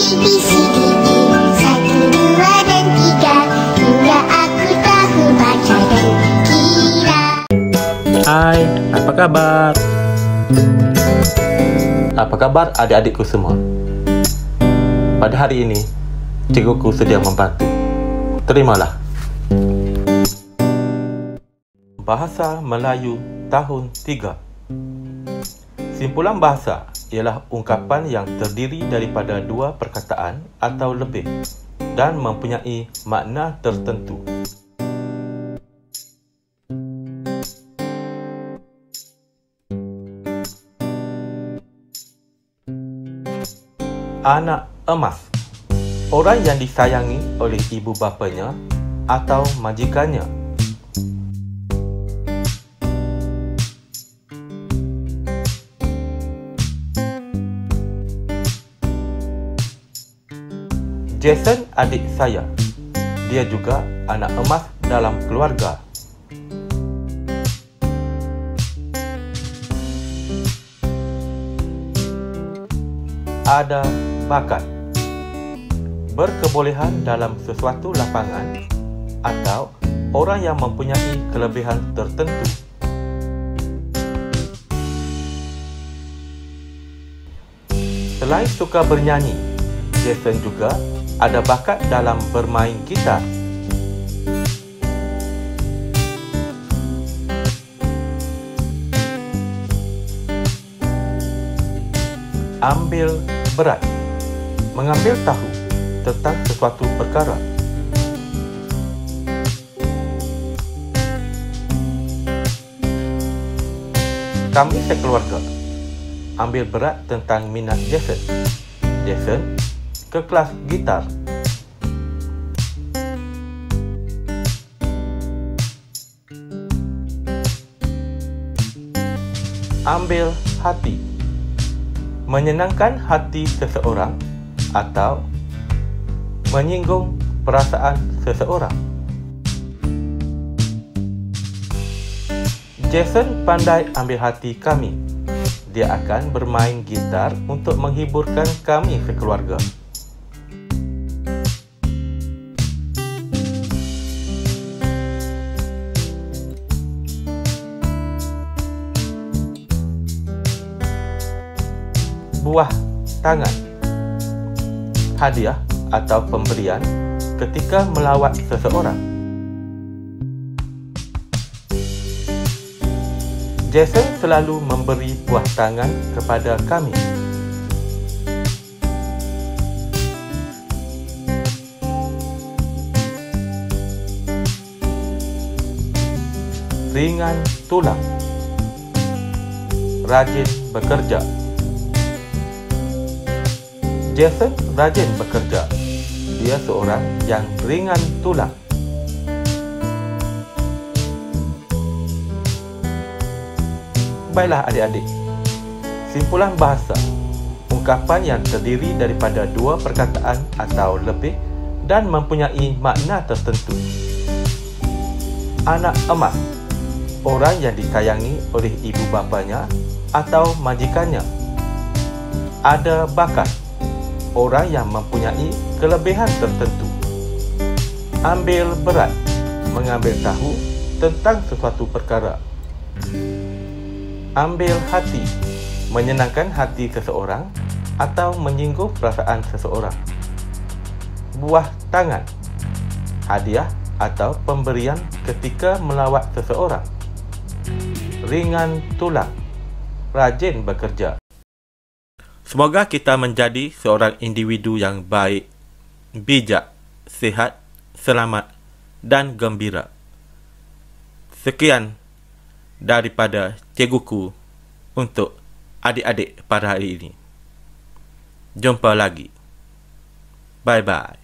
ABC satu, dua, dan tiga, hingga aku tahu baca dan kira. Hai, apa kabar? Apa kabar adik-adikku semua? Pada hari ini, cikguku sedia membantu. Terimalah. Bahasa Melayu tahun 3. Simpulan bahasa ialah ungkapan yang terdiri daripada dua perkataan atau lebih dan mempunyai makna tertentu. Anak emas, orang yang disayangi oleh ibu bapanya atau majikannya. Jason adik saya. Dia juga anak emas dalam keluarga. Ada bakat, berkebolehan dalam sesuatu lapangan atau orang yang mempunyai kelebihan tertentu. Selain suka bernyanyi, Jason juga ada bakat dalam bermain gitar. Ambil berat, mengambil tahu tentang sesuatu perkara. Kami sekeluarga ambil berat tentang minat Jason. Jason ke kelas gitar. Ambil hati, menyenangkan hati seseorang atau menyinggung perasaan seseorang. Jason pandai ambil hati kami. Dia akan bermain gitar untuk menghiburkan kami sekeluarga. Buah tangan, hadiah atau pemberian ketika melawat seseorang. Jason selalu memberi buah tangan kepada kami. Ringan tulang, rajin bekerja. Jason rajin bekerja. Dia seorang yang ringan tulang. Baiklah adik-adik, simpulan bahasa, ungkapan yang terdiri daripada dua perkataan atau lebih dan mempunyai makna tertentu. Anak emas, orang yang disayangi oleh ibu bapanya atau majikannya. Ada bakat, orang yang mempunyai kelebihan tertentu. Ambil berat, mengambil tahu tentang sesuatu perkara. Ambil hati, menyenangkan hati seseorang atau menyinggung perasaan seseorang. Buah tangan, hadiah atau pemberian ketika melawat seseorang. Ringan tulang, rajin bekerja. Semoga kita menjadi seorang individu yang baik, bijak, sihat, selamat dan gembira. Sekian daripada cikguku untuk adik-adik pada hari ini. Jumpa lagi. Bye-bye.